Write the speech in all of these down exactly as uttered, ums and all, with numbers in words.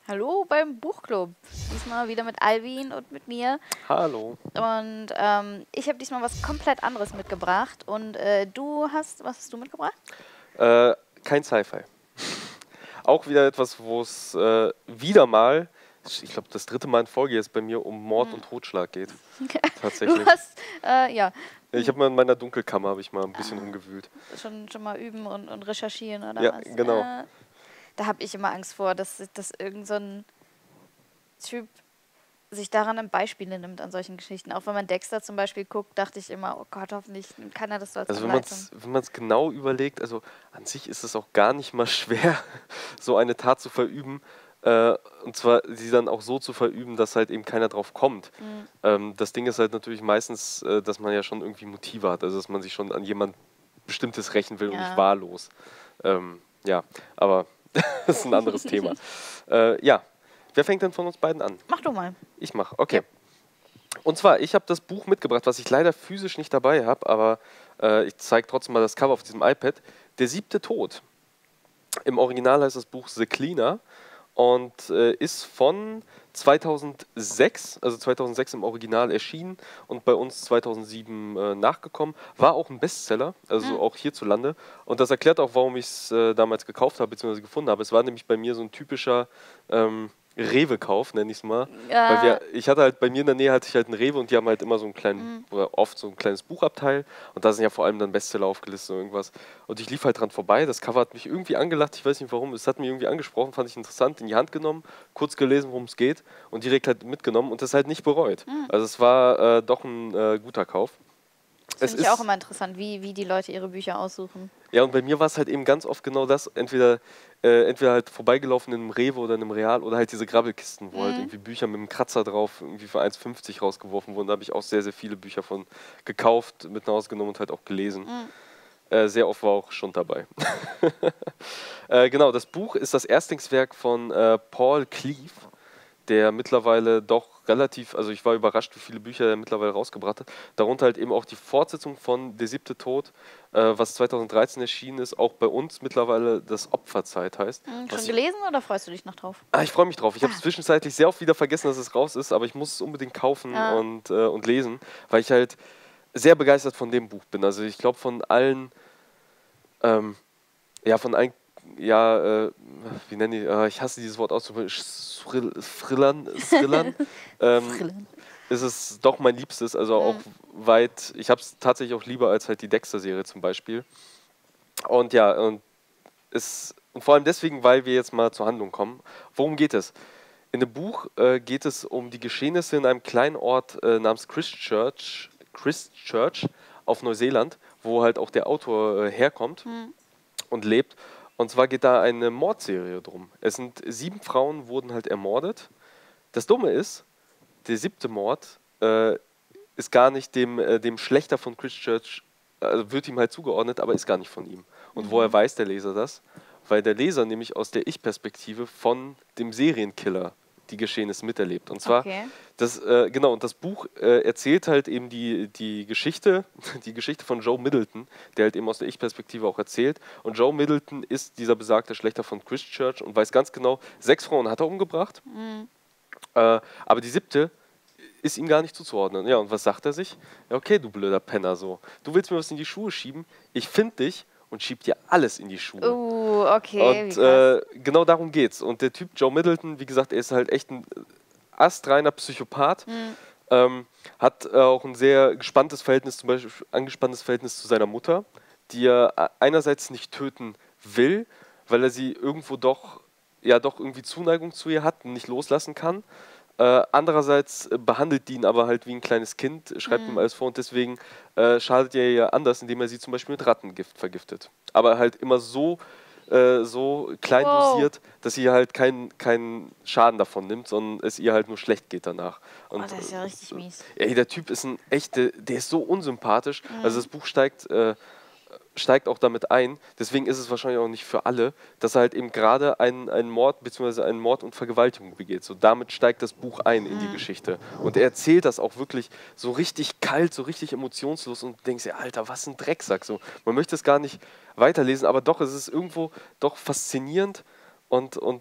Hallo beim Buchclub. Diesmal wieder mit Alvin und mit mir. Hallo. Und ähm, ich habe diesmal was komplett anderes mitgebracht. Und äh, du hast, was hast du mitgebracht? Äh, kein Sci-Fi. Auch wieder etwas, wo es äh, wieder mal, ich glaube das dritte Mal in Folge jetzt bei mir um Mord Hm. und Totschlag geht. Du Tatsächlich. hast, äh, ja, Ich habe mal in meiner Dunkelkammer habe ich mal ein bisschen Ah. rumgewühlt. schon, schon mal üben und, und recherchieren oder Ja, was? genau. Äh, da habe ich immer Angst vor, dass, dass irgend so ein Typ sich daran ein Beispiele nimmt an solchen Geschichten. Auch wenn man Dexter zum Beispiel guckt, dachte ich immer, oh Gott, hoffentlich nimmt keiner das so als Also wenn man Anleitung. es wenn man's genau überlegt, also an sich ist es auch gar nicht mal schwer, so eine Tat zu verüben. Äh, und zwar sie dann auch so zu verüben, dass halt eben keiner drauf kommt. Mhm. Ähm, das Ding ist halt natürlich meistens, äh, dass man ja schon irgendwie Motive hat, also dass man sich schon an jemand Bestimmtes rächen will und nicht Ja. wahllos. Ähm, ja, aber das ist ein anderes Thema. Äh, ja, wer fängt denn von uns beiden an? Mach du mal. Ich mache, okay. Und zwar, ich habe das Buch mitgebracht, was ich leider physisch nicht dabei habe, aber äh, ich zeige trotzdem mal das Cover auf diesem iPad. Der siebte Tod. Im Original heißt das Buch The Cleaner und äh, ist von zweitausendsechs, also zweitausendsechs im Original erschienen und bei uns zweitausendsieben äh, nachgekommen. War auch ein Bestseller, also Mhm. auch hierzulande. Und das erklärt auch, warum ich es äh, damals gekauft habe, bzw. gefunden habe. Es war nämlich bei mir so ein typischer ähm, Rewe-Kauf, nenne ich es mal. Weil Ja, wir, ich hatte halt, bei mir in der Nähe hatte ich halt einen Rewe und die haben halt immer so einen kleinen, Mhm. oder oft so ein kleines Buchabteil und da sind ja vor allem dann Bestseller aufgelistet und irgendwas. Und ich lief halt dran vorbei, das Cover hat mich irgendwie angelacht, ich weiß nicht warum, es hat mich irgendwie angesprochen, fand ich interessant, in die Hand genommen, kurz gelesen, worum es geht und direkt halt mitgenommen und das halt nicht bereut. Mhm. Also es war äh, doch ein äh, guter Kauf. das Es finde ich auch ist, immer interessant, wie, wie die Leute ihre Bücher aussuchen. ja, und bei mir war es halt eben ganz oft genau das, entweder, äh, entweder halt vorbeigelaufen in einem Rewe oder in einem Real oder halt diese Grabbelkisten, wo halt Mhm. irgendwie Bücher mit einem Kratzer drauf irgendwie für eins fünfzig rausgeworfen wurden. Da habe ich auch sehr, sehr viele Bücher von gekauft, mit nach Hause genommen und halt auch gelesen. Mhm. Äh, sehr oft war auch schon dabei. äh, genau, das Buch ist das Erstlingswerk von äh, Paul Cleave, der mittlerweile doch relativ, also ich war überrascht, wie viele Bücher er mittlerweile rausgebracht hat. Darunter halt eben auch die Fortsetzung von Der siebte Tod, äh, was zweitausenddreizehn erschienen ist, auch bei uns mittlerweile das Opferzeit heißt. Mhm. Was Schon ich, gelesen oder freust du dich noch drauf? ah, ich freue mich drauf. Ich habe es Ah. zwischenzeitlich sehr oft wieder vergessen, dass es raus ist, aber ich muss es unbedingt kaufen Ja. und, äh, und lesen, weil ich halt sehr begeistert von dem Buch bin. Also ich glaube von allen, ähm, ja, von allen, ja, äh, wie nenne ich, äh, ich hasse dieses Wort auszusprechen, Thrillern, Thrillern, ähm, Brillen. ist es doch mein Liebstes, also auch Mhm. weit, ich habe es tatsächlich auch lieber als halt die Dexter-Serie zum Beispiel. Und ja, und, es, und vor allem deswegen, weil wir jetzt mal zur Handlung kommen. Worum geht es? In dem Buch äh, geht es um die Geschehnisse in einem kleinen Ort äh, namens Christchurch, Christchurch auf Neuseeland, wo halt auch der Autor äh, herkommt Mhm. und lebt. Und zwar geht da eine Mordserie drum. Es sind sieben Frauen, wurden halt ermordet. Das Dumme ist, der siebte Mord äh, ist gar nicht dem, äh, dem Schlächter von Christchurch, also wird ihm halt zugeordnet, aber ist gar nicht von ihm. Und Mhm. woher weiß der Leser das? Weil der Leser nämlich aus der Ich-Perspektive von dem Serienkiller die Geschehnisse miterlebt. Und zwar, Okay. das, äh, genau, und das Buch äh, erzählt halt eben die, die Geschichte, die Geschichte von Joe Middleton, der halt eben aus der Ich-Perspektive auch erzählt. Und Joe Middleton ist dieser besagte Schlächter von Christchurch und weiß ganz genau, sechs Frauen hat er umgebracht, Mhm. äh, aber die siebte ist ihm gar nicht zuzuordnen. Ja, und was sagt er sich? Ja, okay, du blöder Penner, so. Du willst mir was in die Schuhe schieben, ich finde dich und schieb dir alles in die Schuhe. Uh, okay, wie Und krass. äh, genau darum geht's. Und der Typ Joe Middleton, wie gesagt, er ist halt echt ein astreiner Psychopath, Mhm. ähm, hat äh, auch ein sehr gespanntes Verhältnis, zum Beispiel angespanntes Verhältnis zu seiner Mutter, die er äh, einerseits nicht töten will, weil er sie irgendwo doch, ja doch irgendwie Zuneigung zu ihr hat und nicht loslassen kann. Äh, andererseits äh, behandelt die ihn aber halt wie ein kleines Kind, schreibt ihm Mhm. alles vor und deswegen äh, schadet er ihr anders, indem er sie zum Beispiel mit Rattengift vergiftet. Aber halt immer so, äh, so klein Wow. dosiert, dass sie halt keinen keinen Schaden davon nimmt, sondern es ihr halt nur schlecht geht danach. Oh, Und das ist ja richtig mies. äh, ey, der Typ ist ein echter, der ist so unsympathisch. Also Mhm. das Buch steigt, äh, steigt auch damit ein, deswegen ist es wahrscheinlich auch nicht für alle, dass er halt eben gerade einen, einen Mord bzw. einen Mord und Vergewaltigung begeht. So damit steigt das Buch ein in die Mhm. Geschichte. Und er erzählt das auch wirklich so richtig kalt, so richtig emotionslos und du denkst dir, Alter, was ein Drecksack. So, man möchte es gar nicht weiterlesen, aber doch, es ist irgendwo doch faszinierend und, und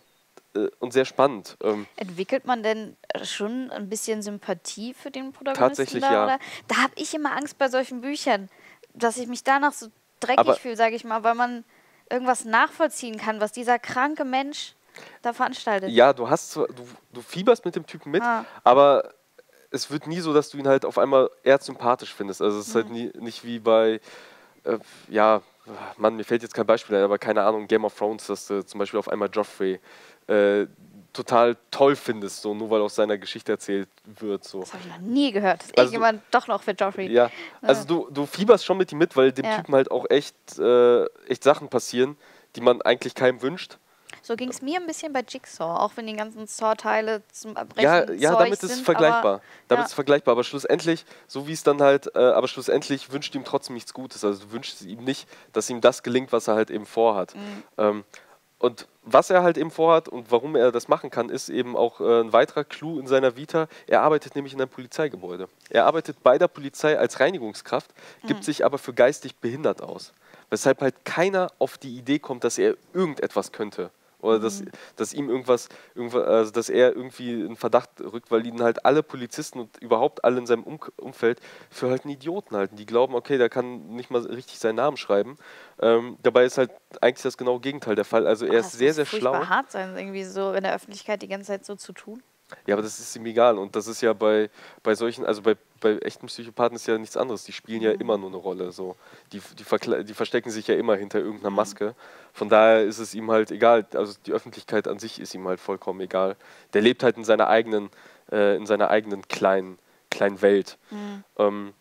äh, und sehr spannend. Ähm, Entwickelt man denn schon ein bisschen Sympathie für den Protagonisten tatsächlich da? ja. Oder? Da habe ich immer Angst bei solchen Büchern, dass ich mich danach so dreckig Aber fühle, sage ich mal, weil man irgendwas nachvollziehen kann, was dieser kranke Mensch da veranstaltet. ja, du hast zwar, du, du fieberst mit dem Typen mit, Ah. aber es wird nie so, dass du ihn halt auf einmal eher sympathisch findest. Also es ist halt nie, nicht wie bei, äh, ja, Mann, mir fällt jetzt kein Beispiel ein, aber keine Ahnung, Game of Thrones, dass du zum Beispiel auf einmal Joffrey äh, total toll findest, so nur weil aus seiner Geschichte erzählt wird. So. Das habe ich noch nie gehört, dass Also du- irgendjemand doch noch für Joffrey. Ja, also du, du fieberst schon mit ihm mit, weil dem Ja. Typen halt auch echt, äh, echt Sachen passieren, die man eigentlich keinem wünscht. So ging es mir ein bisschen bei Jigsaw, auch wenn die ganzen Saw-Teile zum Erbrechen Ja, ja, Zeug damit ist es sind, vergleichbar. aber, Damit ja. ist es vergleichbar, aber schlussendlich, so wie es dann halt, äh, aber schlussendlich wünscht ihm trotzdem nichts Gutes. Also du wünschst ihm nicht, dass ihm das gelingt, was er halt eben vorhat. Mhm. Ähm, und was er halt eben vorhat und warum er das machen kann, ist eben auch äh, ein weiterer Clou in seiner Vita. Er arbeitet nämlich in einem Polizeigebäude. Er arbeitet bei der Polizei als Reinigungskraft, gibt Mhm. sich aber für geistig behindert aus. Weshalb halt keiner auf die Idee kommt, dass er irgendetwas könnte. Oder dass, dass ihm irgendwas, irgendwas also dass er irgendwie in Verdacht rückt, weil ihn halt alle Polizisten und überhaupt alle in seinem um Umfeld für halt einen Idioten halten. Die glauben, okay, der kann nicht mal richtig seinen Namen schreiben. Ähm, dabei ist halt eigentlich das genaue Gegenteil der Fall. Also er Ah, ist das sehr, muss sehr furchtbar schlau. hart sein, irgendwie so in der Öffentlichkeit die ganze Zeit so zu tun. Ja, aber das ist ihm egal. Und das ist ja bei, bei solchen, also bei, bei echten Psychopathen ist ja nichts anderes. Die spielen ja immer nur eine Rolle. So. Die, die, verkle- die verstecken sich ja immer hinter irgendeiner Maske. Von daher ist es ihm halt egal. Also die Öffentlichkeit an sich ist ihm halt vollkommen egal. Der lebt halt in seiner eigenen, äh, in seiner eigenen kleinen, kleinen Welt. Mhm. Ähm,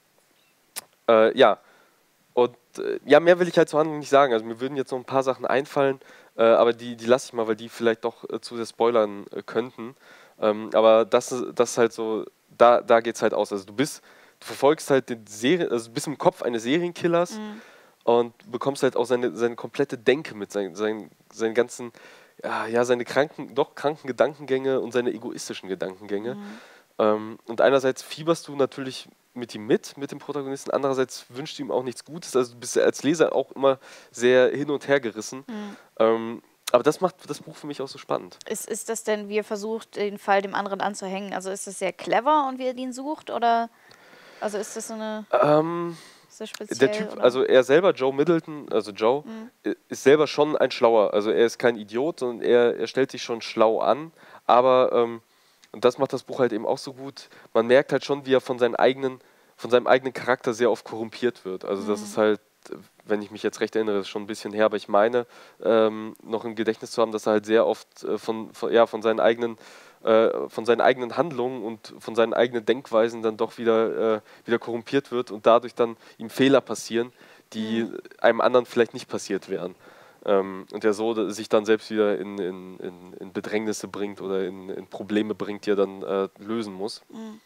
äh, ja. Und äh, ja, mehr will ich halt zur Handlung nicht sagen. Also mir würden jetzt noch ein paar Sachen einfallen, äh, aber die, die lasse ich mal, weil die vielleicht doch äh, zu sehr spoilern äh, könnten. Ähm, aber das, ist- das ist halt so, da, da geht es halt aus. Also du bist, du verfolgst halt den Serien, also du bist im Kopf eines Serienkillers Mhm. und bekommst halt auch seine, seine komplette Denke mit, seinen, seinen, seinen ganzen, ja, ja, seine kranken, doch kranken Gedankengänge und seine egoistischen Gedankengänge. Mhm. Ähm, und einerseits fieberst du natürlich mit ihm mit, mit dem Protagonisten, andererseits wünscht du ihm auch nichts Gutes. Also du bist ja als Leser auch immer sehr hin und her gerissen. Mhm. Ähm, aber das macht das Buch für mich auch so spannend. Ist, ist das denn, wie er versucht, den Fall dem anderen anzuhängen? Also ist das sehr clever und wie er den sucht? Oder also ist das so eine, Ähm, ist das der speziell? Typ, Oder? also er selber, Joe Middleton, also Joe, Mhm. i- ist selber schon ein Schlauer. Also er ist kein Idiot, sondern er, er stellt sich schon schlau an. Aber, ähm, und das macht das Buch halt eben auch so gut, man merkt halt schon, wie er von, seinen eigenen, von seinem eigenen Charakter sehr oft korrumpiert wird. Also das ist halt, äh, wenn ich mich jetzt recht erinnere, das ist schon ein bisschen her, aber ich meine, ähm, noch im Gedächtnis zu haben, dass er halt sehr oft äh, von, von, ja, von seinen eigenen äh, von seinen eigenen Handlungen und von seinen eigenen Denkweisen dann doch wieder, äh, wieder korrumpiert wird und dadurch dann ihm Fehler passieren, die Mhm. einem anderen vielleicht nicht passiert wären. Ähm, und der so da- sich dann selbst wieder in, in, in, in Bedrängnisse bringt oder in, in Probleme bringt, die er dann äh, lösen muss. Mhm.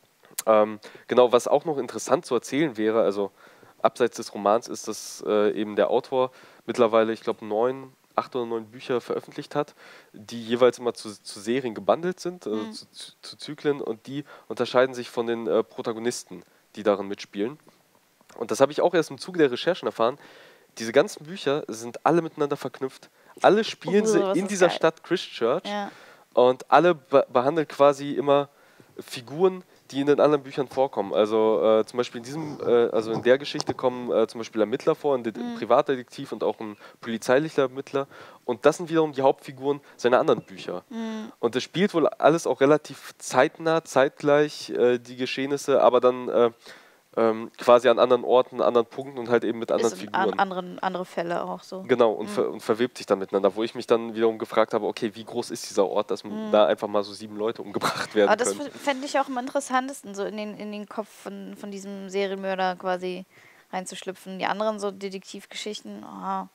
Ähm, genau, was auch noch interessant zu erzählen wäre, also abseits des Romans, ist, dass äh, eben der Autor mittlerweile, ich glaube, neun, acht oder neun Bücher veröffentlicht hat, die jeweils immer zu, zu Serien gebundelt sind, also Mhm. zu, zu, zu Zyklen, und die unterscheiden sich von den äh, Protagonisten, die darin mitspielen. Und das habe ich auch erst im Zuge der Recherchen erfahren. Diese ganzen Bücher sind alle miteinander verknüpft. Alle spielen Uh, sie das in ist dieser geil. Stadt Christchurch. Ja. Und alle be behandeln quasi immer Figuren, die in den anderen Büchern vorkommen. Also äh, zum Beispiel in diesem, äh, also in der Geschichte kommen äh, zum Beispiel Ermittler vor, ein De Mhm. Privatdetektiv und auch ein polizeilicher Ermittler. Und das sind wiederum die Hauptfiguren seiner anderen Bücher. Mhm. Und das spielt wohl alles auch relativ zeitnah, zeitgleich, äh, die Geschehnisse, aber dann äh, ähm, quasi an anderen Orten, anderen Punkten und halt eben mit anderen Ist in an, Figuren. anderen, andere Fälle auch so. Genau, und, Mhm. ver und verwebt sich dann miteinander, wo ich mich dann wiederum gefragt habe, okay, wie groß ist dieser Ort, dass Mhm. da einfach mal so sieben Leute umgebracht werden Aber das können. fände ich auch am interessantesten, so in den, in den Kopf von, von diesem Serienmörder quasi reinzuschlüpfen. Die anderen so Detektivgeschichten, ah,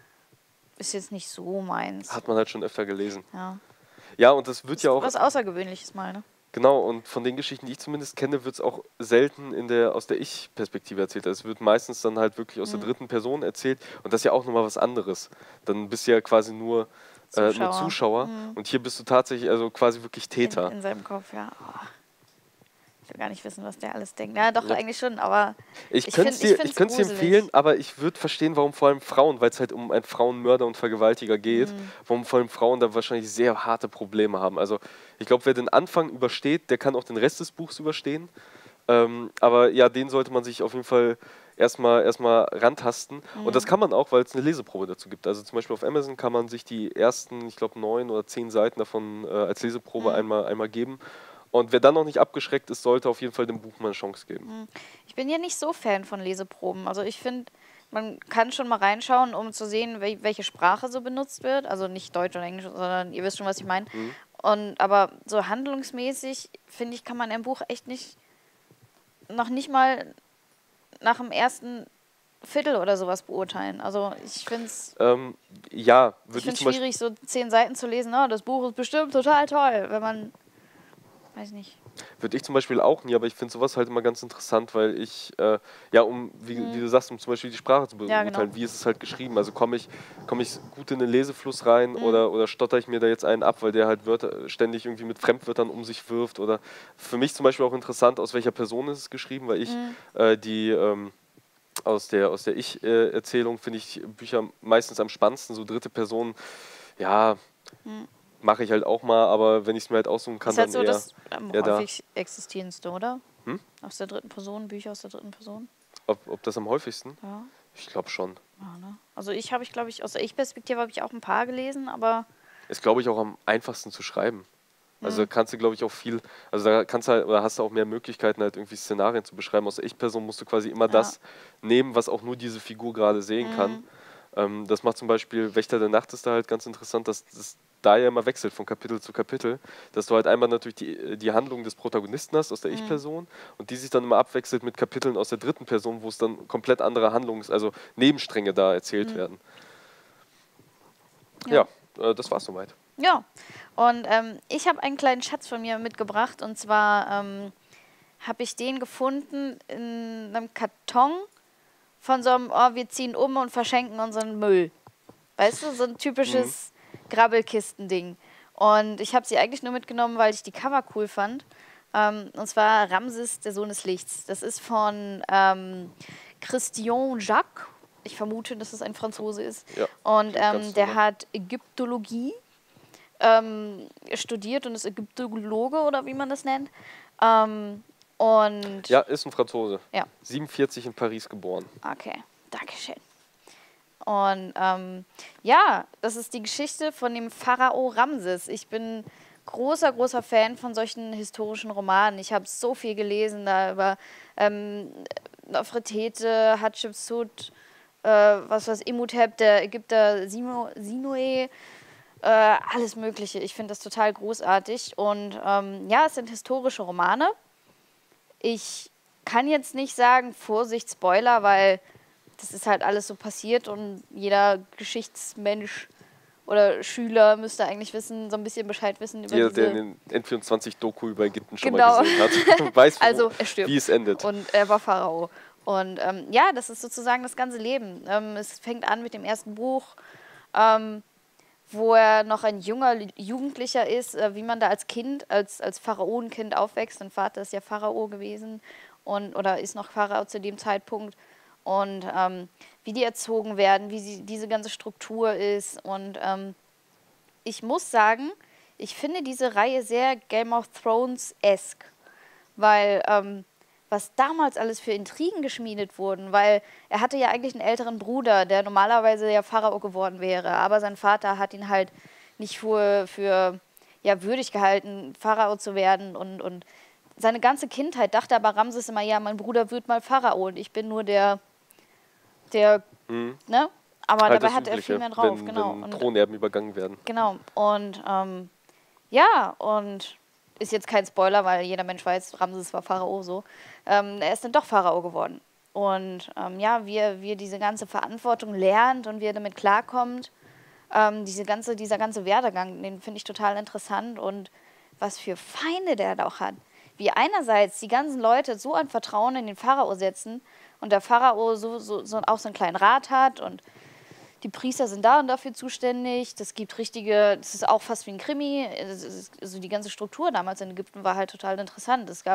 ist jetzt nicht so meins. Hat man halt schon öfter gelesen. Ja. Ja, und das wird Ist ja auch, was Außergewöhnliches mal, ne? genau, und von den Geschichten, die ich zumindest kenne, wird es auch selten in der, aus der Ich-Perspektive erzählt. Also es wird meistens dann halt wirklich aus der Mhm. dritten Person erzählt und das ist ja auch nochmal was anderes. Dann bist du ja quasi nur Zuschauer, äh, nur Zuschauer. Zuschauer Mhm. und hier bist du tatsächlich also quasi wirklich In, Täter. in seinem Kopf, ja. Oh. will gar nicht wissen, was der alles denkt. Ja, doch, Ja. eigentlich schon, aber Ich ich könnte find- es ich dir, find's ich könnte es dir gruselig. empfehlen, aber ich würde verstehen, warum vor allem Frauen, weil es halt um einen Frauenmörder und Vergewaltiger geht, Mhm. warum vor allem Frauen da wahrscheinlich sehr harte Probleme haben. Also ich glaube, wer den Anfang übersteht, der kann auch den Rest des Buchs überstehen. Ähm, aber ja, den sollte man sich auf jeden Fall erstmal erstmal rantasten. Und das Mhm. kann man auch, weil es eine Leseprobe dazu gibt. Also zum Beispiel auf Amazon kann man sich die ersten, ich glaube, neun oder zehn Seiten davon äh, als Leseprobe Mhm. einmal, einmal geben. Und wer dann noch nicht abgeschreckt ist, sollte auf jeden Fall dem Buch mal eine Chance geben. Ich bin ja nicht so Fan von Leseproben. Also ich finde, man kann schon mal reinschauen, um zu sehen, wel welche Sprache so benutzt wird. Also nicht Deutsch oder Englisch, sondern ihr wisst schon, was ich meine. Mhm. Und aber so handlungsmäßig, finde ich, kann man ein Buch echt nicht, noch nicht mal nach dem ersten Viertel oder sowas beurteilen. Also ich finde es Ähm, ja, ich würde ich find's zum Beispiel. schwierig, so zehn Seiten zu lesen. Oh, das Buch ist bestimmt total toll, wenn man, weiß nicht. Würde ich zum Beispiel auch nie, aber ich finde sowas halt immer ganz interessant, weil ich, äh, ja, um, wie, wie du sagst, um zum Beispiel die Sprache zu Ja, beurteilen, genau. wie ist es halt geschrieben? Also komme ich, komm ich gut in den Lesefluss rein Mhm. oder, oder stotter ich mir da jetzt einen ab, weil der halt Wörter, ständig irgendwie mit Fremdwörtern um sich wirft? Oder für mich zum Beispiel auch interessant, aus welcher Person ist es geschrieben, weil ich Mhm. äh, die ähm, aus der, aus der Ich-Erzählung finde ich Bücher meistens am spannendsten, so dritte Person, ja, Mhm. mache ich halt auch mal, aber wenn ich es mir halt aussuchen kann, Ist halt dann so eher, das am eher da. häufig existierendste, oder? Hm? Aus der dritten Person, Bücher aus der dritten Person. Ob, ob das am häufigsten? Ja. Ich glaube schon. Ja, ne? Also ich habe ich, glaube ich, aus der Ich-Perspektive habe ich auch ein paar gelesen, aber Ist, glaube ich, auch am einfachsten zu schreiben. Also da Mhm. kannst du, glaube ich, auch viel, also da kannst du halt, oder hast du auch mehr Möglichkeiten, halt irgendwie Szenarien zu beschreiben. Aus der Ich-Person musst du quasi immer Ja. das nehmen, was auch nur diese Figur gerade sehen kann. Mhm. Ähm, das macht zum Beispiel Wächter der Nacht ist da halt ganz interessant, dass das da ja immer wechselt von Kapitel zu Kapitel, dass du halt einmal natürlich die, die Handlung des Protagonisten hast aus der Mhm. Ich-Person und die sich dann immer abwechselt mit Kapiteln aus der dritten Person, wo es dann komplett andere Handlungs-, also Nebenstränge da erzählt Mhm. werden. Ja. Ja, äh, das war's soweit. Ja, und ähm, ich habe einen kleinen Schatz von mir mitgebracht und zwar ähm, habe ich den gefunden in einem Karton von so einem, oh, wir ziehen um und verschenken unseren Müll. Weißt du, so ein typisches Grabbelkisten-Ding. Und ich habe sie eigentlich nur mitgenommen, weil ich die Cover cool fand. Ähm, und zwar Ramses, der Sohn des Lichts. Das ist von ähm, Christian Jacques. Ich vermute, dass es ein Franzose ist. Ja, Und klingt ganz ähm, der normal. hat Ägyptologie ähm, studiert und ist Ägyptologe oder wie man das nennt. Ähm, und Ja, ist ein Franzose. Ja. siebenundvierzig in Paris geboren. Okay, Dankeschön. Und ähm, ja, das ist die Geschichte von dem Pharao Ramses. Ich bin großer, großer Fan von solchen historischen Romanen. Ich habe so viel gelesen da über ähm, Nofretete, Hatschepsut, äh, was weiß Imhotep, der Ägypter Sino, Sinue, äh, alles Mögliche. Ich finde das total großartig. Und ähm, ja, es sind historische Romane. Ich kann jetzt nicht sagen, Vorsicht, Spoiler, weil das ist halt alles so passiert und jeder Geschichtsmensch oder Schüler müsste eigentlich wissen, so ein bisschen Bescheid wissen über Jeder, diese... der in den N vierundzwanzig-Doku über Ägypten schon Genau. mal gesehen hat, weiß, wo, Also er stirbt wie es endet. und er war Pharao. Und ähm, ja, das ist sozusagen das ganze Leben. Ähm, es fängt an mit dem ersten Buch, ähm, wo er noch ein junger Jugendlicher ist, äh, wie man da als Kind, als, als Pharaonenkind aufwächst. Sein Vater ist ja Pharao gewesen und, oder ist noch Pharao zu dem Zeitpunkt. Und ähm, wie die erzogen werden, wie sie, diese ganze Struktur ist. Und ähm, ich muss sagen, ich finde diese Reihe sehr Game of Thrones-esque, weil ähm, was damals alles für Intrigen geschmiedet wurden, weil er hatte ja eigentlich einen älteren Bruder, der normalerweise ja Pharao geworden wäre, aber sein Vater hat ihn halt nicht für, für ja, würdig gehalten, Pharao zu werden und, und seine ganze Kindheit dachte aber Ramses immer, ja, mein Bruder wird mal Pharao und ich bin nur der, der, Mhm. ne? Aber Halt dabei das hat er viel Übliche, mehr drauf, wenn, genau. wenn Und, Thronerben übergangen werden. genau. Und ähm, ja, und ist jetzt kein Spoiler, weil jeder Mensch weiß, Ramses war Pharao so. Ähm, er ist dann doch Pharao geworden. Und ähm, ja, wie er, wie er diese ganze Verantwortung lernt und wie er damit klarkommt, ähm, diese ganze, dieser ganze Werdegang, den finde ich total interessant und was für Feinde der da auch hat. Wie einerseits die ganzen Leute so ein Vertrauen in den Pharao setzen und der Pharao so, so, so auch so einen kleinen Rat hat und die Priester sind da und dafür zuständig. Das gibt richtige, das ist auch fast wie ein Krimi. Also die ganze Struktur damals in Ägypten war halt total interessant. Es gab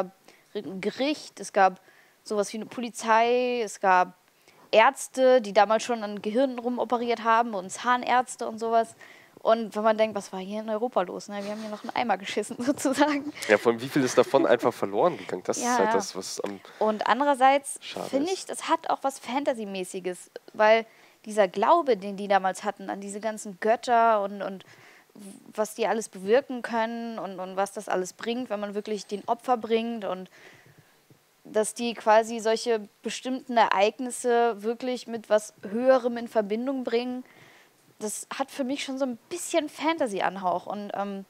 ein Gericht, es gab sowas wie eine Polizei, es gab Ärzte, die damals schon an Gehirnen rumoperiert haben und Zahnärzte und sowas. Und wenn man denkt, was war hier in Europa los? Ne? Wir haben hier noch einen Eimer geschissen, sozusagen. Ja, von wie viel ist davon einfach verloren gegangen? Das Ja, ist halt ja. das, was am Und andererseits Schade finde ist. ich, das hat auch was Fantasy-mäßiges, weil dieser Glaube, den die damals hatten, an diese ganzen Götter und, und was die alles bewirken können und, und was das alles bringt, wenn man wirklich den Opfer bringt und dass die quasi solche bestimmten Ereignisse wirklich mit was Höherem in Verbindung bringen, das hat für mich schon so ein bisschen Fantasy-Anhauch. Und, ähm,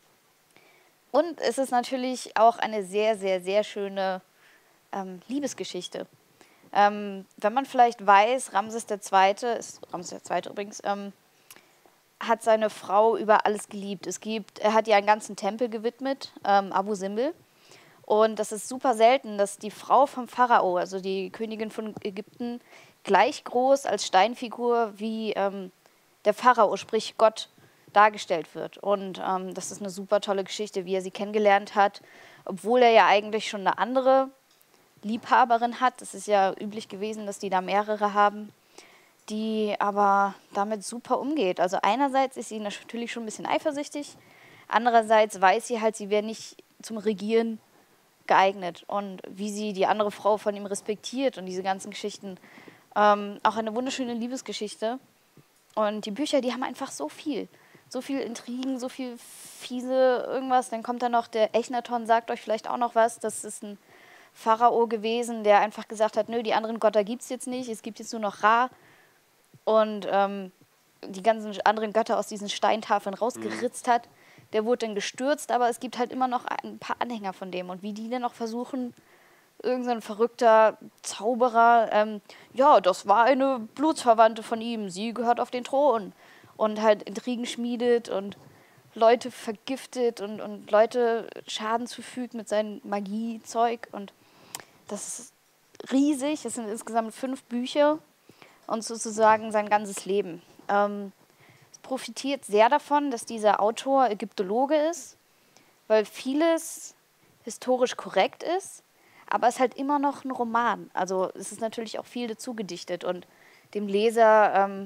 und es ist natürlich auch eine sehr, sehr, sehr schöne ähm, Liebesgeschichte. Ähm, wenn man vielleicht weiß, Ramses der Zweite, ist Ramses der Zweite übrigens, ähm, hat seine Frau über alles geliebt. Es gibt, er hat ihr einen ganzen Tempel gewidmet, ähm, Abu Simbel. Und das ist super selten, dass die Frau vom Pharao, also die Königin von Ägypten, gleich groß als Steinfigur wie ähm, der Pharao, sprich Gott, dargestellt wird. Und ähm, das ist eine super tolle Geschichte, wie er sie kennengelernt hat, obwohl er ja eigentlich schon eine andere Liebhaberin hat. Es ist ja üblich gewesen, dass die da mehrere haben, die aber damit super umgeht. Also einerseits ist sie natürlich schon ein bisschen eifersüchtig, andererseits weiß sie halt, sie wäre nicht zum Regieren geeignet. Und wie sie die andere Frau von ihm respektiert und diese ganzen Geschichten. Ähm, auch eine wunderschöne Liebesgeschichte. Und die Bücher, die haben einfach so viel. So viel Intrigen, so viel fiese irgendwas. Dann kommt da noch der Echnaton, sagt euch vielleicht auch noch was. Das ist ein Pharao gewesen, der einfach gesagt hat, nö, die anderen Götter gibt es jetzt nicht, es gibt jetzt nur noch Ra. Und ähm, die ganzen anderen Götter aus diesen Steintafeln rausgeritzt hat. Der wurde dann gestürzt, aber es gibt halt immer noch ein paar Anhänger von dem. Und wie die dann noch versuchen, irgend so ein verrückter Zauberer, ähm, ja, das war eine Blutsverwandte von ihm, sie gehört auf den Thron. Und halt Intrigen schmiedet und Leute vergiftet und, und Leute Schaden zufügt mit seinem Magiezeug. Und das ist riesig, es sind insgesamt fünf Bücher und sozusagen sein ganzes Leben. Ähm, es profitiert sehr davon, dass dieser Autor Ägyptologe ist, weil vieles historisch korrekt ist, aber es ist halt immer noch ein Roman. Also es ist natürlich auch viel dazu gedichtet und dem Leser, ähm,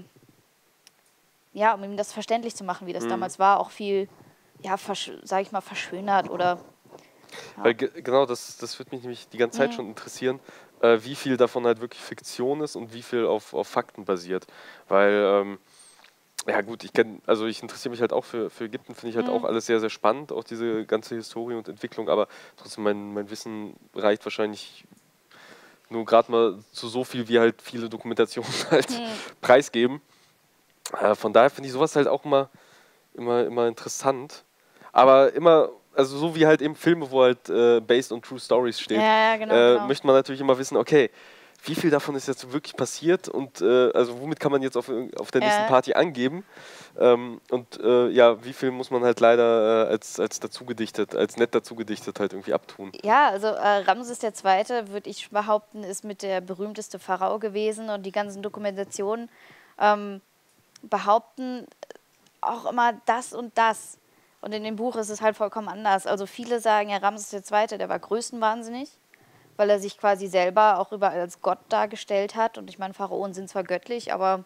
ja, um ihm das verständlich zu machen, wie das Mhm. damals war, auch viel, ja, sage ich mal, verschönert oder... Ja. Weil ge genau, das, das wird mich nämlich die ganze Zeit Mhm. schon interessieren, äh, wie viel davon halt wirklich Fiktion ist und wie viel auf, auf Fakten basiert. Weil, ähm, ja gut, ich kenn, also ich interessiere mich halt auch für, für Ägypten, finde ich halt Mhm. auch alles sehr, sehr spannend, auch diese ganze Historie und Entwicklung, aber trotzdem mein, mein Wissen reicht wahrscheinlich nur gerade mal zu so viel, wie halt viele Dokumentationen halt Mhm. preisgeben. Äh, von daher finde ich sowas halt auch immer, immer, immer interessant. Aber immer, also so wie halt eben Filme, wo halt äh, based on true stories steht, Ja, ja, genau, äh, genau. möchte man natürlich immer wissen, okay, wie viel davon ist jetzt wirklich passiert und äh, also womit kann man jetzt auf, auf der nächsten Ja. Party angeben ähm, und äh, ja, wie viel muss man halt leider äh, als, als dazu gedichtet, als nett dazu gedichtet halt irgendwie abtun. Ja, also äh, Ramses der Zweite, würde ich behaupten, ist mit der berühmteste Pharao gewesen und die ganzen Dokumentationen ähm, behaupten auch immer das und das. Und in dem Buch ist es halt vollkommen anders. Also viele sagen ja, Ramses der Zweite, der war größenwahnsinnig, weil er sich quasi selber auch überall als Gott dargestellt hat. Und ich meine, Pharaonen sind zwar göttlich, aber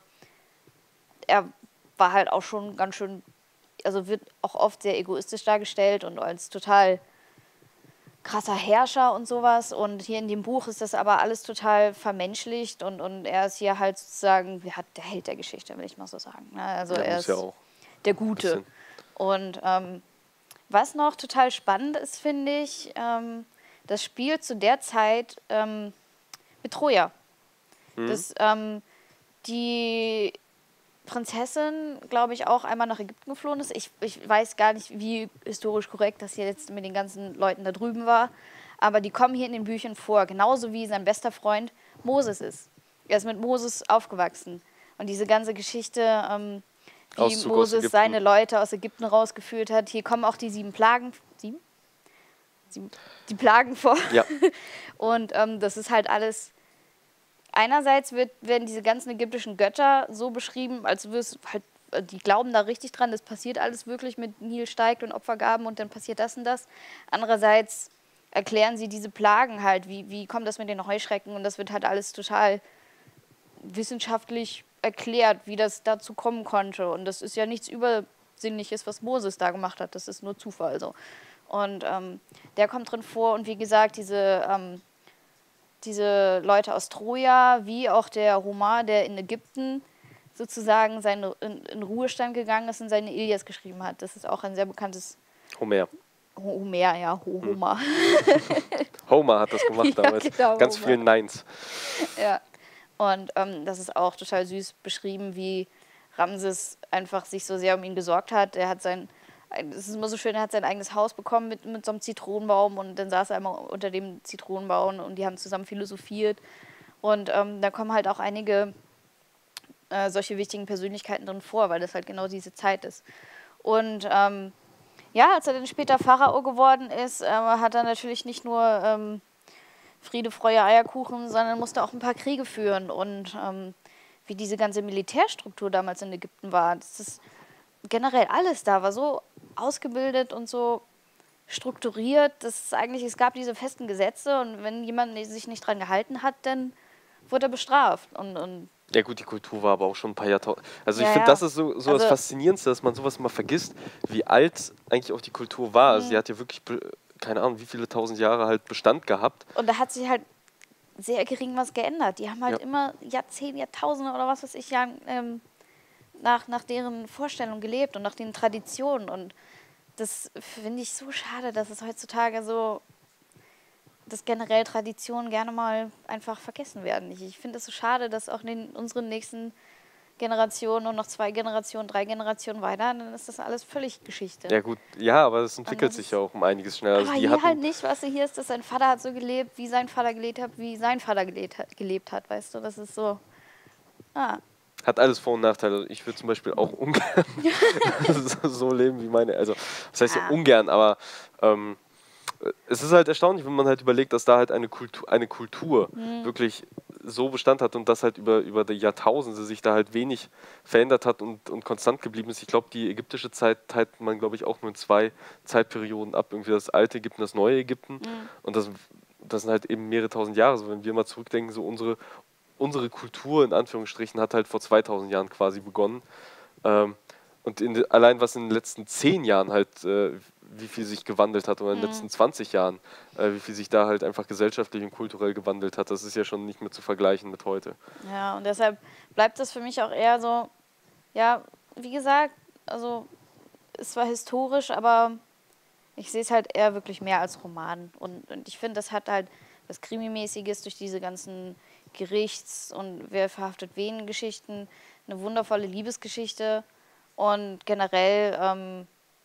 er war halt auch schon ganz schön, also wird auch oft sehr egoistisch dargestellt und als total krasser Herrscher und sowas. Und hier in dem Buch ist das aber alles total vermenschlicht und, und er ist hier halt sozusagen, ja, der Held der Geschichte, will ich mal so sagen. Ne? Also Ja, er muss ist ja auch. der Gute. Bisschen. Und ähm, was noch total spannend ist, finde ich, ähm, das spielt zu der Zeit ähm, mit Troja. Mhm. Das, ähm, die Prinzessin, glaube ich, auch einmal nach Ägypten geflohen ist. Ich, ich weiß gar nicht, wie historisch korrekt das hier jetzt mit den ganzen Leuten da drüben war. Aber die kommen hier in den Büchern vor, genauso wie sein bester Freund Moses ist. Er ist mit Moses aufgewachsen. Und diese ganze Geschichte, ähm, wie Auszug aus Moses Ägypten. seine Leute aus Ägypten rausgeführt hat. Hier kommen auch die sieben Plagen, sieben? Sieben? Die Plagen vor. Ja. Und ähm, das ist halt alles... Einerseits wird, werden diese ganzen ägyptischen Götter so beschrieben, als würde es halt, die glauben da richtig dran, das passiert alles wirklich mit Nil steigt und Opfergaben und dann passiert das und das. Andererseits erklären sie diese Plagen halt, wie, wie kommt das mit den Heuschrecken und das wird halt alles total wissenschaftlich erklärt, wie das dazu kommen konnte. Und das ist ja nichts Übersinnliches, was Moses da gemacht hat, das ist nur Zufall so. Und ähm, der kommt drin vor und wie gesagt, diese, ähm, diese Leute aus Troja, wie auch der Homer, der in Ägypten sozusagen seine, in, in Ruhestand gegangen ist und seine Ilias geschrieben hat. Das ist auch ein sehr bekanntes... Homer. Homer, ja, Ho Homer. Homer hat das gemacht Ja, damals. genau, Ganz Homer. vielen Neins. Ja. Und ähm, das ist auch total süß beschrieben, wie Ramses einfach sich so sehr um ihn gesorgt hat. Er hat sein, es ist immer so schön, er hat sein eigenes Haus bekommen mit, mit so einem Zitronenbaum und dann saß er immer unter dem Zitronenbaum und die haben zusammen philosophiert. Und ähm, da kommen halt auch einige äh, solche wichtigen Persönlichkeiten drin vor, weil das halt genau diese Zeit ist. Und ähm, ja, als er dann später Pharao geworden ist, äh, hat er natürlich nicht nur ähm, Friede, Freude, Eierkuchen, sondern musste auch ein paar Kriege führen. Und ähm, wie diese ganze Militärstruktur damals in Ägypten war, das ist generell alles da, war so ausgebildet und so strukturiert, dass es eigentlich, es gab diese festen Gesetze und wenn jemand sich nicht dran gehalten hat, dann wurde er bestraft. Und, und Ja gut, die Kultur war aber auch schon ein paar Jahrtausend. Also ich Ja, finde, ja. das ist so, so Also- das Faszinierendste, dass man sowas mal vergisst, wie alt eigentlich auch die Kultur war. Also sie hat ja wirklich, be- keine Ahnung, wie viele tausend Jahre halt Bestand gehabt. Und da hat sich halt sehr gering was geändert. Die haben halt Ja. immer Jahrzehnte, Jahrtausende oder was weiß ich, Jahren, ähm, nach, nach deren Vorstellung gelebt und nach den Traditionen. Und das finde ich so schade, dass es heutzutage so, dass generell Traditionen gerne mal einfach vergessen werden. Ich, ich finde es so schade, dass auch in den, unseren nächsten Generationen und noch zwei Generationen, drei Generationen weiter, dann ist das alles völlig Geschichte. Ja gut, ja, aber es entwickelt das sich ist- ja auch um einiges schneller. Also Aber die hier hatten, halt nicht, weißt du, hier ist das, sein Vater hat so gelebt, wie sein Vater gelebt hat, wie sein Vater gelebt hat, gelebt hat, weißt du, das ist so, ah, hat alles Vor- und Nachteile. Ich würde zum Beispiel auch ungern so, so leben wie meine, also das heißt ja Ah. ungern, aber ähm, es ist halt erstaunlich, wenn man halt überlegt, dass da halt eine Kultur, eine Kultur Mhm. wirklich so Bestand hat und das halt über, über die Jahrtausende sich da halt wenig verändert hat und, und konstant geblieben ist. Ich glaube, die ägyptische Zeit teilt man, glaube ich, auch nur in zwei Zeitperioden ab. Irgendwie das alte Ägypten, das neue Ägypten. Mhm. Und das, das sind halt eben mehrere tausend Jahre. So, wenn wir mal zurückdenken, so unsere, unsere Kultur in Anführungsstrichen hat halt vor zweitausend Jahren quasi begonnen. Ähm, und in, de- allein was in den letzten zehn Jahren halt, äh, wie viel sich gewandelt hat, oder in den letzten zwanzig Jahren, äh, wie viel sich da halt einfach gesellschaftlich und kulturell gewandelt hat, das ist ja schon nicht mehr zu vergleichen mit heute. Ja, und deshalb bleibt das für mich auch eher so, ja, wie gesagt, also es war historisch, aber ich sehe es halt eher wirklich mehr als Roman. Und, und ich finde, das hat halt was Krimimäßiges durch diese ganzen Gerichts- und wer verhaftet wen Geschichten, eine wundervolle Liebesgeschichte und generell, ähm,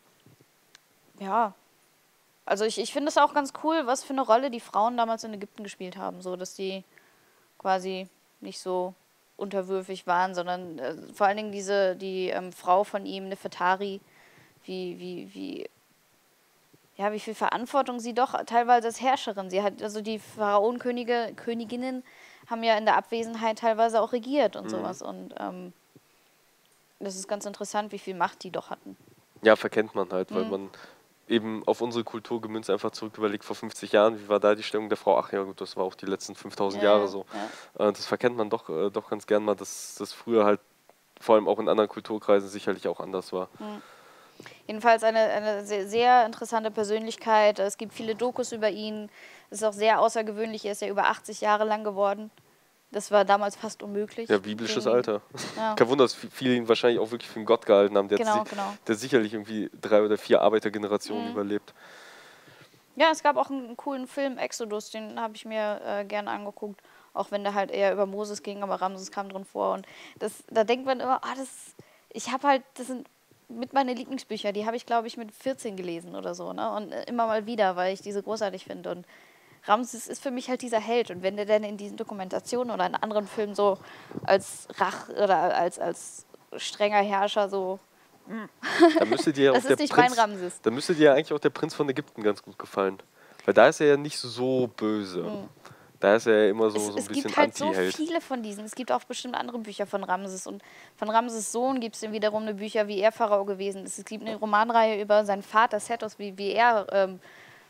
ja, also ich, ich finde es auch ganz cool, was für eine Rolle die Frauen damals in Ägypten gespielt haben, so dass die quasi nicht so unterwürfig waren, sondern äh, vor allen Dingen diese, die ähm, Frau von ihm, Nefertari, wie, wie, wie, ja, wie viel Verantwortung sie doch teilweise als Herrscherin. Sie hat, also die Pharaonenkönige, Königinnen haben ja in der Abwesenheit teilweise auch regiert und Mhm. sowas. Und ähm, das ist ganz interessant, wie viel Macht die doch hatten. Ja, verkennt man halt, weil Mhm. man eben auf unsere Kultur gemünzt einfach zurück überlegt, vor fünfzig Jahren, wie war da die Stellung der Frau? Ach ja, gut, das war auch die letzten fünftausend Ja, Jahre so. ja. Äh, das verkennt man doch, äh, doch ganz gern mal, dass das früher halt vor allem auch in anderen Kulturkreisen sicherlich auch anders war. Jedenfalls eine, eine sehr, sehr interessante Persönlichkeit. Es gibt viele Dokus über ihn. Es ist auch sehr außergewöhnlich. Er ist ja über achtzig Jahre lang geworden. Das war damals fast unmöglich. Ja, biblisches Gegen ihn. Alter. Ja. Kein Wunder, dass vi- viele ihn wahrscheinlich auch wirklich für einen Gott gehalten haben. Der, Genau, hat, si- genau. der sicherlich irgendwie drei oder vier Arbeitergenerationen Mhm. überlebt. Ja, es gab auch einen, einen coolen Film, Exodus, den habe ich mir äh, gerne angeguckt. Auch wenn der halt eher über Moses ging, aber Ramses kam drin vor. Und das, da denkt man immer, ah, das, ich habe halt, das sind mit meine Lieblingsbücher, die habe ich, glaube ich, mit vierzehn gelesen oder so. Ne? Und äh, immer mal wieder, weil ich diese großartig finde. Und Ramses ist für mich halt dieser Held. Und wenn der dann in diesen Dokumentationen oder in anderen Filmen so als Rach oder als, als strenger Herrscher so, Da müsste dir das auch ist der nicht mein Prinz, Ramses. da müsste dir eigentlich auch der Prinz von Ägypten ganz gut gefallen. Weil da ist er ja nicht so böse. Da ist er ja immer so, Es, so ein es bisschen gibt halt so Anti-Held. viele von diesen. Es gibt auch bestimmt andere Bücher von Ramses. Und von Ramses Sohn gibt es dann wiederum eine Bücher, wie er Pharao gewesen ist. Es gibt eine Romanreihe über seinen Vater Sethos, wie, wie er ähm,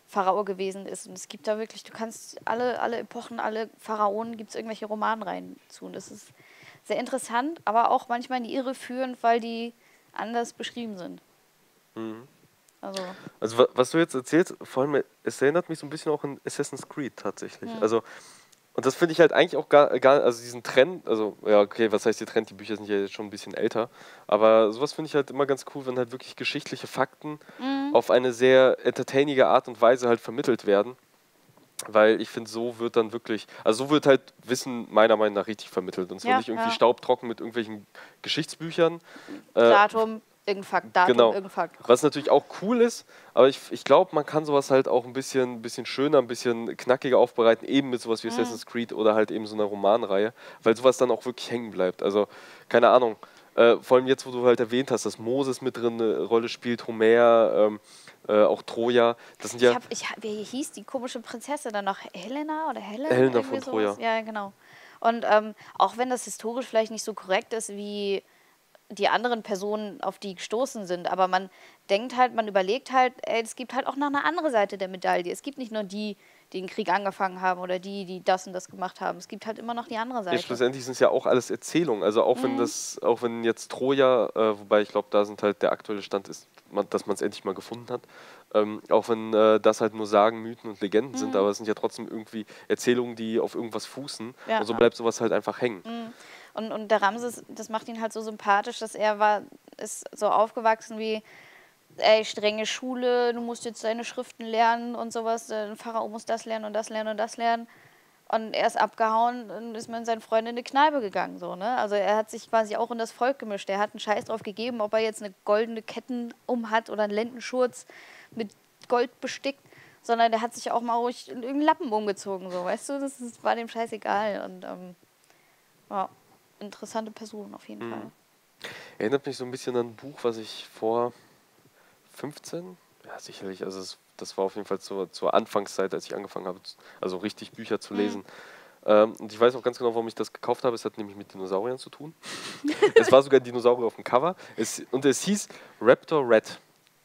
Pharao gewesen ist. Und es gibt da wirklich, du kannst alle, alle Epochen, alle Pharaonen, gibt es irgendwelche Romanreihen zu. Und das ist sehr interessant, aber auch manchmal in die Irre führend, weil die anders beschrieben sind. Mhm. Also, Also wa- was du jetzt erzählst, vor allem, es erinnert mich so ein bisschen auch an Assassin's Creed tatsächlich. hm. Also, und das finde ich halt eigentlich auch gar, gar, also diesen Trend, also ja, okay, was heißt der Trend, die Bücher sind ja jetzt schon ein bisschen älter, aber sowas finde ich halt immer ganz cool, wenn halt wirklich geschichtliche Fakten Mhm. auf eine sehr entertainige Art und Weise halt vermittelt werden, weil ich finde, so wird dann wirklich, also so wird halt Wissen meiner Meinung nach richtig vermittelt und zwar Ja, nicht irgendwie ja. staubtrocken mit irgendwelchen Geschichtsbüchern. Äh, Datum, irgendein Fakt, Datum, Genau. irgendein Fakt. Was natürlich auch cool ist, aber ich, ich glaube, man kann sowas halt auch ein bisschen, bisschen schöner, ein bisschen knackiger aufbereiten, eben mit sowas wie Mhm. Assassin's Creed oder halt eben so einer Romanreihe, weil sowas dann auch wirklich hängen bleibt. Also, keine Ahnung, äh, vor allem jetzt, wo du halt erwähnt hast, dass Moses mit drin eine Rolle spielt, Homer, ähm, äh, auch Troja, das sind Ich ja hab, ich hab, wie hieß die komische Prinzessin dann noch? Helena oder Helen? Helena Irgendwie von sowas? Troja. Ja, genau. Und ähm, auch wenn das historisch vielleicht nicht so korrekt ist, wie die anderen Personen, auf die gestoßen sind, aber man denkt halt, man überlegt halt, ey, es gibt halt auch noch eine andere Seite der Medaille. Es gibt nicht nur die, die den Krieg angefangen haben oder die, die das und das gemacht haben. Es gibt halt immer noch die andere Ja, Seite. schlussendlich sind es ja auch alles Erzählungen. Also auch wenn Mhm. das, auch wenn jetzt Troja, äh, wobei ich glaube, da sind halt der aktuelle Stand ist, man, dass man es endlich mal gefunden hat. Ähm, auch wenn äh, das halt nur Sagen, Mythen und Legenden sind, Mhm. aber es sind ja trotzdem irgendwie Erzählungen, die auf irgendwas fußen. Ja. Und so bleibt sowas halt einfach hängen. Mhm. Und, und der Ramses, das macht ihn halt so sympathisch, dass er war, ist so aufgewachsen wie, ey, strenge Schule, du musst jetzt deine Schriften lernen und sowas, der Pharao muss das lernen und das lernen und das lernen. Und er ist abgehauen und ist mit seinen Freunden in eine Kneipe gegangen. So, ne? Also er hat sich quasi auch in das Volk gemischt. Er hat einen Scheiß drauf gegeben, ob er jetzt eine goldene Ketten um hat oder einen Lendenschurz mit Gold bestickt, sondern der hat sich auch mal ruhig in irgendeinen Lappen umgezogen. So, weißt du, das ist, war dem scheißegal. Und ähm, ja, interessante Person auf jeden Mhm. Fall. Erinnert mich so ein bisschen an ein Buch, was ich vor fünfzehn, ja sicherlich, also es, das war auf jeden Fall zur, zur Anfangszeit, als ich angefangen habe, z- also richtig Bücher zu Mhm. lesen. Ähm, und ich weiß auch ganz genau, warum ich das gekauft habe. Es hat nämlich mit Dinosauriern zu tun. Es war sogar ein Dinosaurier auf dem Cover. Es, und es hieß Raptor Red.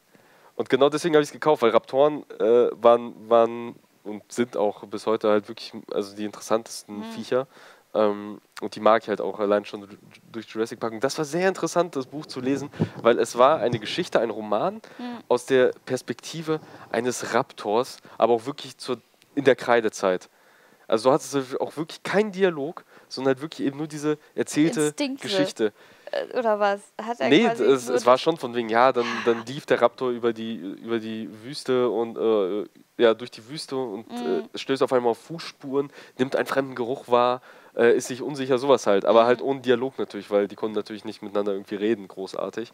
Und genau deswegen habe ich es gekauft, weil Raptoren äh, waren, waren und sind auch bis heute halt wirklich also die interessantesten Mhm. Viecher. Ähm, und die mag ich halt auch allein schon durch- durch Jurassic Park. Und das war sehr interessant, das Buch zu lesen, weil es war eine Geschichte, ein Roman Mhm. aus der Perspektive eines Raptors, aber auch wirklich zur, in der Kreidezeit. Also du hattest auch wirklich keinen Dialog, sondern halt wirklich eben nur diese erzählte Instinkte. Geschichte. Äh, Oder was? Hat er Nee, quasi es, nur es war durch- schon von wegen, ja, dann, dann lief der Raptor über die, über die Wüste und äh, ja, durch die Wüste und Mhm. äh, stößt auf einmal auf Fußspuren, nimmt einen fremden Geruch wahr, äh, ist sich unsicher, sowas halt. Aber Mhm. halt ohne Dialog natürlich, weil die konnten natürlich nicht miteinander irgendwie reden, großartig.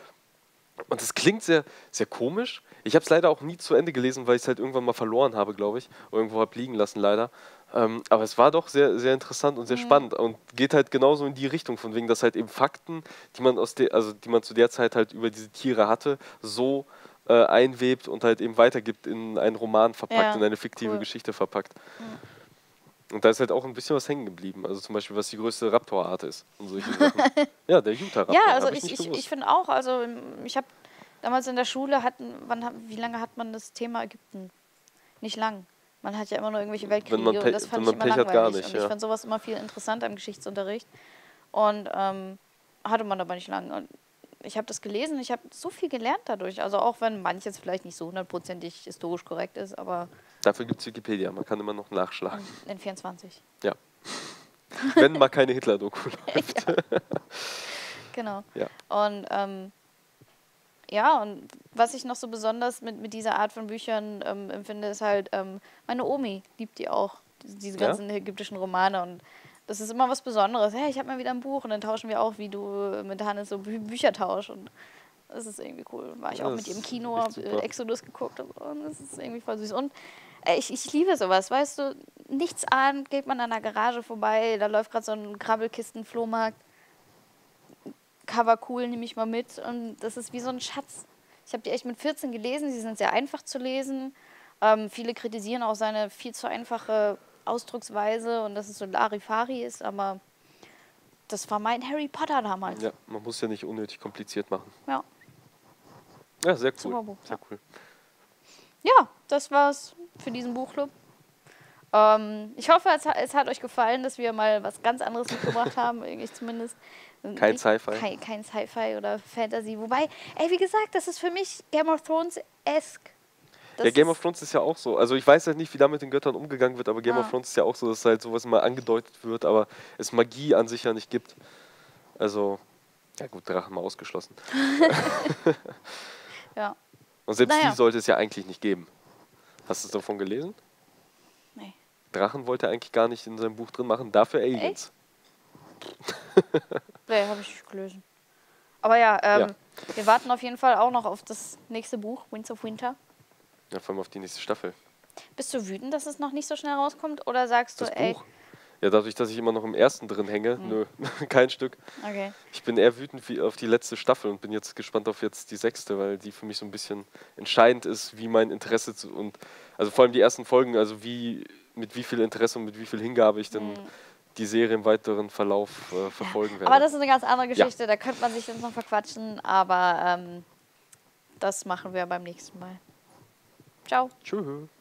Und das klingt sehr, sehr komisch. Ich habe es leider auch nie zu Ende gelesen, weil ich es halt irgendwann mal verloren habe, glaube ich. Irgendwo habe liegen lassen, leider. Ähm, aber es war doch sehr, sehr interessant und sehr Mhm. spannend und geht halt genauso in die Richtung, von wegen, dass halt eben Fakten, die man aus der, also die man zu der Zeit halt über diese Tiere hatte, so äh, einwebt und halt eben weitergibt in einen Roman verpackt, Ja, in eine fiktive cool. Geschichte verpackt. Mhm. Und da ist halt auch ein bisschen was hängen geblieben. Also zum Beispiel, was die größte Raptorart ist und solche Sachen. Ja, der Utah-Raptor, Ja, also habe ich ich, nicht ich, gewusst. ich finde auch, also ähm, ich habe damals in der Schule, hatten, wann, hat- wie lange hat man das Thema Ägypten? Nicht lang. Man hat ja immer nur irgendwelche Weltkriege Wenn man, und Pe das wenn fand ich man immer Pech hat, gar langweilig. nicht. Und ich Ja. fand sowas immer viel interessanter im Geschichtsunterricht. Und ähm, hatte man aber nicht lange. Und ich habe das gelesen, ich habe so viel gelernt dadurch. Also auch wenn manches vielleicht nicht so hundertprozentig historisch korrekt ist, aber Dafür gibt es Wikipedia, man kann immer noch nachschlagen. in, in vierundzwanzig. Ja. Wenn mal keine Hitler-Doku läuft. Ja, genau. Ja. Und ähm, ja, und was ich noch so besonders mit, mit dieser Art von Büchern ähm, empfinde, ist halt, ähm, meine Omi liebt die auch, diese, diese Ja? ganzen ägyptischen Romane. Und das ist immer was Besonderes. Hey, ich habe mal wieder ein Buch und dann tauschen wir auch, wie du mit Hannes so Bü Büchertausch. Und das ist irgendwie cool. War ich Ja, auch das mit ihr im ist Kino, echt hab äh, super. Exodus geguckt und, so, und das ist irgendwie voll süß. Und äh, ich, ich liebe sowas, weißt du, nichts ahnt, geht man an der Garage vorbei, da läuft gerade so ein Krabbelkisten-Flohmarkt. Cover cool, nehme ich mal mit. Und das ist wie so ein Schatz. Ich habe die echt mit vierzehn gelesen, sie sind sehr einfach zu lesen. Ähm, viele kritisieren auch seine viel zu einfache Ausdrucksweise und dass es so Larifari ist, aber das war mein Harry Potter damals. Ja, man muss ja nicht unnötig kompliziert machen. Ja, Ja, sehr cool. super Buch. Sehr Ja. cool. ja, das war's für diesen Buchclub. Ähm, ich hoffe, es, es hat euch gefallen, dass wir mal was ganz anderes mitgebracht haben. Ich zumindest. Kein Sci-Fi. Kein, kein Sci-Fi oder Fantasy. Wobei, ey, wie gesagt, das ist für mich Game of Thrones-esque. Ja, Game of Thrones ist ja auch so. Also ich weiß halt nicht, wie da mit den Göttern umgegangen wird, aber Game Ah. of Thrones ist ja auch so, dass halt sowas mal angedeutet wird, aber es Magie an sich ja nicht gibt. Also, ja gut, Drachen mal ausgeschlossen. Ja. Und selbst Naja. die sollte es ja eigentlich nicht geben. Hast du es davon gelesen? Nee. Drachen wollte er eigentlich gar nicht in seinem Buch drin machen, dafür Aliens. Nee, habe ich nicht gelesen. Aber ja, ähm, Ja. wir warten auf jeden Fall auch noch auf das nächste Buch, Winds of Winter. Ja, vor allem auf die nächste Staffel. Bist du wütend, dass es noch nicht so schnell rauskommt? Oder sagst du, Das ey... Buch? Ja, dadurch, dass ich immer noch im ersten drin hänge, Hm. nö, kein Stück. Okay. Ich bin eher wütend wie auf die letzte Staffel und bin jetzt gespannt auf jetzt die sechste, weil die für mich so ein bisschen entscheidend ist, wie mein Interesse zu, und also vor allem die ersten Folgen, also wie mit wie viel Interesse und mit wie viel Hingabe ich dann Hm. die Serie im weiteren Verlauf äh, verfolgen werde. Aber das ist eine ganz andere Geschichte, da könnte man sich jetzt noch verquatschen, aber ähm, das machen wir beim nächsten Mal. Ciao. Tschüss.